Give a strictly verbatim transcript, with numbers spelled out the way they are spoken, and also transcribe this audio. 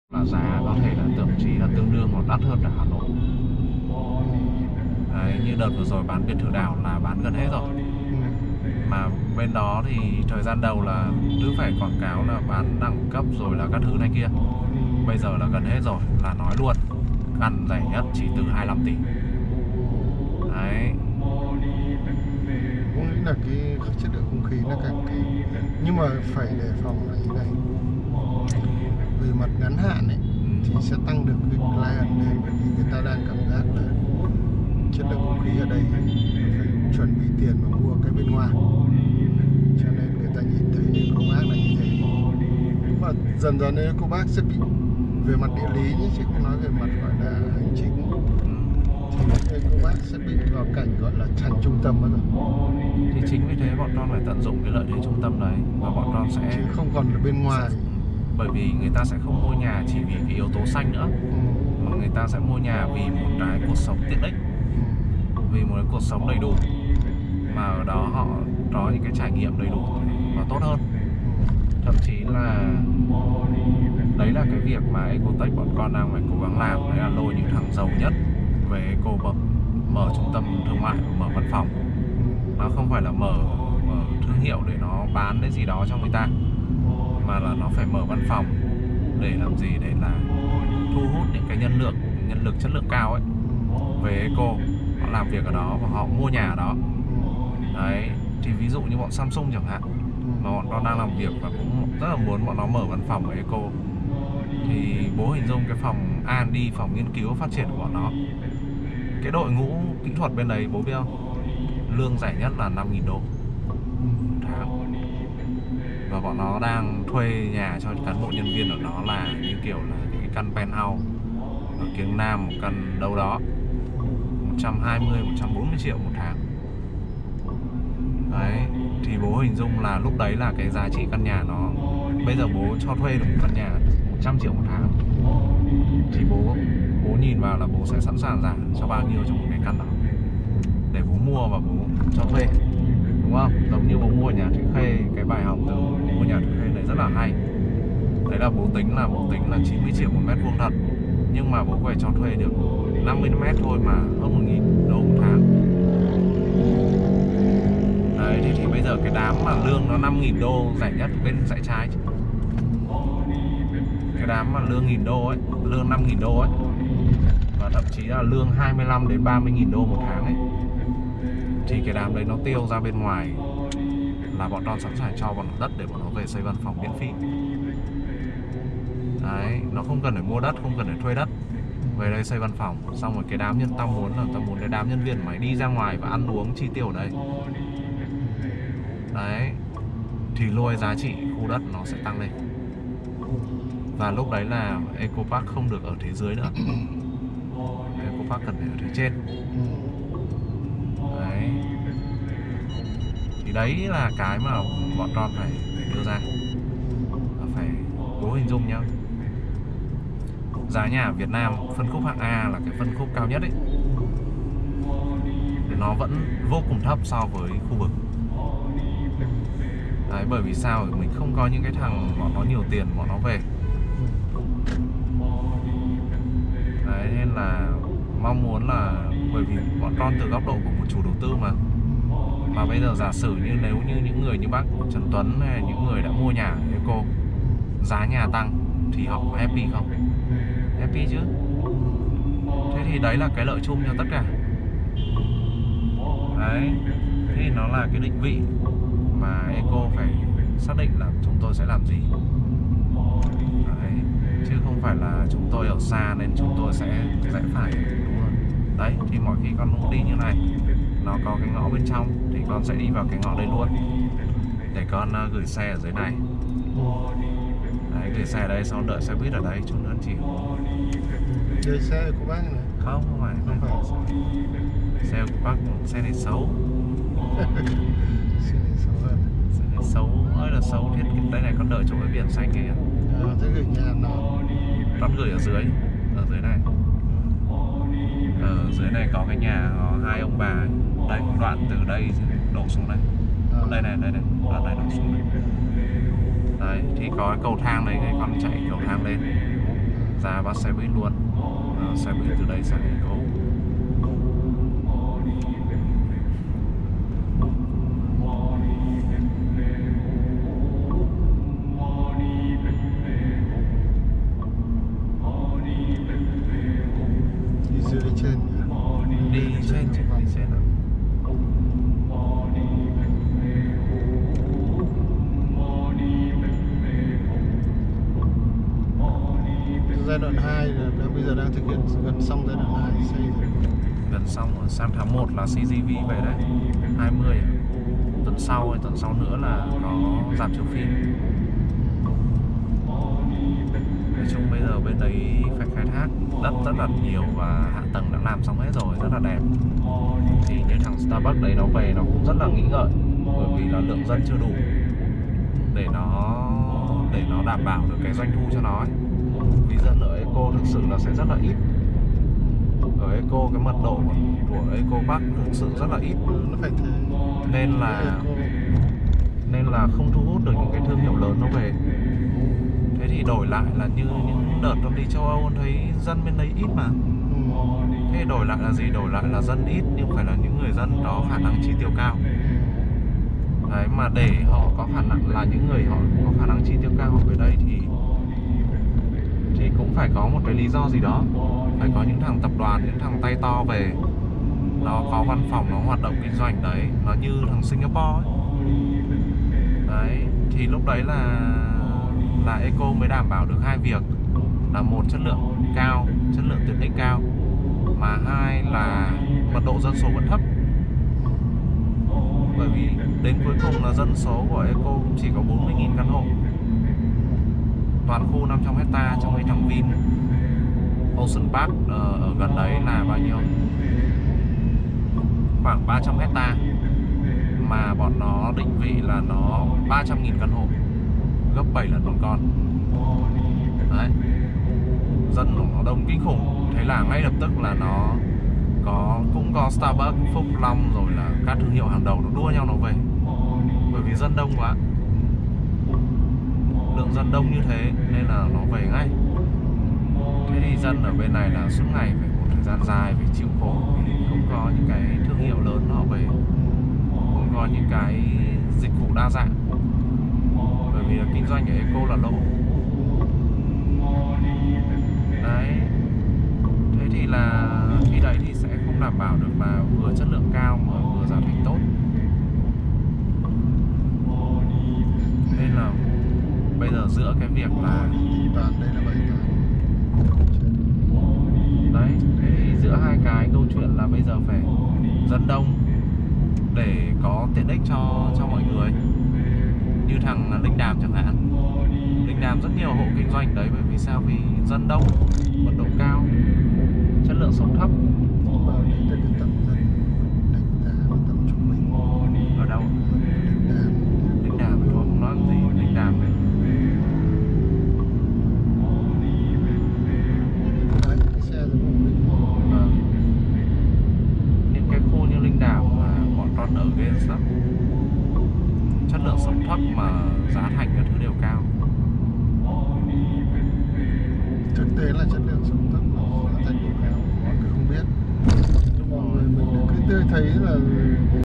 là giá có thể là thậm chí là tương đương hoặc đắt hơn cả Hà Nội. Đấy, như đợt vừa rồi bán biệt thự đảo là bán gần hết rồi. Mà bên đó thì thời gian đầu là cứ phải quảng cáo là bán đẳng cấp rồi là các thứ này kia. Bây giờ là gần hết rồi, là nói luôn căn rẻ nhất chỉ từ hai mươi lăm tỷ. Đấy. Cũng nghĩ là cái chất lượng không khí nó càng kém. Nhưng mà phải đề phòng là như này. Về mặt ngắn hạn ấy thì sẽ tăng được cái client lên, bởi vì người ta đang cảm giác là chất lượng không khí ở đây phải chuẩn bị tiền mà mua cái bên ngoài, cho nên người ta nhìn thấy Ecopark là như thế. Và dần dần Ecopark sẽ bị về mặt địa lý nhé, chứ không nói về mặt gọi là hành chính, thì Ecopark sẽ bị vào cảnh gọi là thành trung tâm rồi. Thì chính vì thế bọn con phải tận dụng cái lợi thế trung tâm đấy, và bọn con sẽ chứ không còn ở bên ngoài. Bởi vì người ta sẽ không mua nhà chỉ vì cái yếu tố xanh nữa, ừ. mà người ta sẽ mua nhà vì một cái cuộc sống tiện ích, ừ. vì một cái cuộc sống đầy đủ, mà ở đó họ có những cái trải nghiệm đầy đủ và tốt hơn. Thậm chí là đấy là cái việc mà Ecotech bọn con đang phải cố gắng làm, đấy là lôi những thằng giàu nhất về Eco mở, mở trung tâm thương mại, mở văn phòng. Nó không phải là mở, mở thương hiệu để nó bán cái gì đó cho người ta, mà là nó phải mở văn phòng để làm gì? Để là thu hút những cái nhân lực nhân lực chất lượng cao ấy về Eco, họ làm việc ở đó và họ mua nhà ở đó. Đấy, thì ví dụ như bọn Samsung chẳng hạn, mà bọn nó đang làm việc và cũng rất là muốn bọn nó mở văn phòng ở Eco, thì bố hình dung cái phòng R and D, phòng nghiên cứu phát triển của bọn nó, cái đội ngũ kỹ thuật bên đấy bố biết không, lương rẻ nhất là năm nghìn đô một tháng. Và bọn nó đang thuê nhà cho cán bộ nhân viên của nó là như kiểu là những cái căn penthouse ở Kiếng Nam, một căn đâu đó một trăm hai mươi, một trăm bốn mươi triệu một tháng. Đấy, thì bố hình dung là lúc đấy là cái giá trị căn nhà nó, bây giờ bố cho thuê được một căn nhà một trăm triệu một tháng, thì bố bố nhìn vào là bố sẽ sẵn sàng trả cho bao nhiêu trong một cái căn đó để bố mua và bố cho thuê, đúng không? Giống như bố mua nhà Thụy Khê, cái bài học từ mua nhà Thụy Khê này rất là hay. Đấy là bố tính là bố tính là chín mươi triệu một mét vuông thật, nhưng mà bố phải cho thuê được năm mươi mét thôi mà hơn một nghìn đô một tháng. Đấy, thì, thì bây giờ cái đám mà lương nó năm nghìn đô rẻ nhất bên dãy trái, cái đám mà lương nghìn đô ấy, lương năm nghìn đô ấy, và thậm chí là lương hai mươi lăm đến ba mươi nghìn đô một tháng ấy, thì cái đám đấy nó tiêu ra bên ngoài là bọn con sẵn sàng cho bọn nó đất để bọn nó về xây văn phòng miễn phí. Đấy, nó không cần phải mua đất, không cần phải thuê đất, về đây xây văn phòng. Xong rồi cái đám nhân tao muốn là tao muốn cái đám nhân viên mày đi ra ngoài và ăn uống chi tiêu ở đây. Đấy, thì lôi giá trị khu đất nó sẽ tăng lên. Và lúc đấy là Ecopark không được ở thế dưới nữa, Ecopark cần phải ở thế trên. Đấy, thì đấy là cái mà bọn con phải đưa ra, phải cố hình dung nhá. Giá nhà ở Việt Nam phân khúc hạng A là cái phân khúc cao nhất ấy, thì nó vẫn vô cùng thấp so với khu vực. Đấy, bởi vì sao? Mình không có những cái thằng bọn nó nhiều tiền bọn nó về. Đấy, nên là mong muốn là, bởi vì bọn con từ góc độ của một chủ đầu tư mà Mà bây giờ giả sử như nếu như những người như bác Trần Tuấn hay những người đã mua nhà ở Eco, giá nhà tăng thì họ có happy không? Happy chứ. Thế thì đấy là cái lợi chung cho tất cả. Đấy, thì nó là cái định vị mà Eco phải xác định là chúng tôi sẽ làm gì. Đấy, chứ không phải là chúng tôi ở xa nên chúng tôi sẽ rẽ phải, đúng không? Đấy, thì mọi khi con cũng đi như này, nó có cái ngõ bên trong thì con sẽ đi vào cái ngõ đấy luôn, để con uh, gửi xe ở dưới này. Đấy, gửi xe ở đây, xong đợi xe buýt ở đây chút nữa chỉ. Đây xe của bác này. Không, không phải, không phải. Xe của bác, xe này xấu. Xe này xấu hơn. Xe này xấu, ơi là xấu thiết. Đây này, con đợi chỗ cái biển xanh kia. À, thế gửi nhà nó. Con gửi ở dưới, ở dưới này. Ở dưới này có cái nhà có hai ông bà. Đây, đoạn từ đây đổ xuống đây. Đây này, đây này, đoạn này đổ xuống đây. Đấy, thì có cái cầu thang đấy, con chạy cầu thang lên. ra bắt xe buýt luôn. À, xe buýt từ đây sang Eco. Đi dưới trên nhỉ? Đi trên chứ, đi trên ạ. Giai đoạn hai là đang, bây giờ đang thực hiện gần xong giai đoạn hai xây rồi. Gần xong rồi, sang tháng một là xê giê vê về đấy, hai mươi tuần sau hay tuần sau nữa là có rạp chiếu phim. Nói chung bây giờ bên đấy phải khai thác đất rất là nhiều và hạ tầng đã làm xong hết rồi, rất là đẹp. Thì như thằng Starbucks đấy nó về nó cũng rất là nghĩ ngợi, bởi vì là lượng dân chưa đủ để nó để nó đảm bảo được cái doanh thu cho nó ấy. Vì dân ở Eco thực sự là sẽ rất là ít. Ở Eco cái mật độ của Eco Park thực sự rất là ít, Nó phải thế. nên là nên là không thu hút được những cái thương hiệu lớn nó về. Thế thì đổi lại là như những đợt tôi đi châu Âu thấy dân bên đấy ít mà. Ừ. Thế đổi lại là gì? Đổi lại là dân ít nhưng phải là những người dân có khả năng chi tiêu cao. Đấy, mà để họ có khả năng là những người họ có khả năng chi tiêu cao họ về đây thì thì cũng phải có một cái lý do gì đó. Phải có những thằng tập đoàn, những thằng tay to về, nó có văn phòng, nó hoạt động kinh doanh đấy, nó như thằng Singapore ấy. Đấy, thì lúc đấy là là Eco mới đảm bảo được hai việc, là một chất lượng cao, chất lượng tiện ích cao, mà hai là mật độ dân số vẫn thấp. Bởi vì đến cuối cùng là dân số của Eco cũng chỉ có bốn mươi nghìn căn hộ. Toàn khu năm trăm hecta, trong cái thằng Vin Ocean Park ở gần đấy là bao nhiêu? Khoảng ba trăm hecta. Mà bọn nó định vị là nó ba trăm nghìn căn hộ, gấp bảy lần bọn con. Đấy, dân của nó đông kinh khủng. Thế là ngay lập tức là nó có cũng có Starbucks, Phúc Long rồi là các thương hiệu hàng đầu nó đua nhau nó về. Bởi vì dân đông quá, lượng dân đông như thế nên là nó về ngay. Thế thì dân ở bên này là suốt ngày phải một thời gian dài phải chịu khổ vì không có những cái thương hiệu lớn họ về, không có những cái dịch vụ đa dạng. Bởi vì là kinh doanh ở Eco là lỗ. Đấy, thế thì là khi đấy thì sẽ không đảm bảo được là vừa chất lượng cao mà vừa giá thành tốt. Nên là bây giờ giữa cái việc là Toàn đây là bảy toàn. đấy, thế thì giữa hai cái câu chuyện là bây giờ phải dân đông để có tiện ích cho cho mọi người. Như thằng Linh Đàm chẳng hạn, Linh Đàm rất nhiều hộ kinh doanh đấy, bởi vì sao? Vì dân đông, mật độ cao, chất lượng sống thấp. Mà đấy là cái tầm dân đánh giá là tầm trung bình. Ở đâu? Linh Đàm. Linh Đàm thì thôi không nói gì. Linh Đàm này Đấy, cái xe là một mình. Vâng. Những cái khu như Linh Đàm mà bọn con ở ghê lắm. Chất lượng sống thấp mà giá thành các thứ đều cao. Thực tế là chất lượng sống thấp mà giá thành đều cao, mọi người không biết. Nhưng mọi người mình cứ thấy là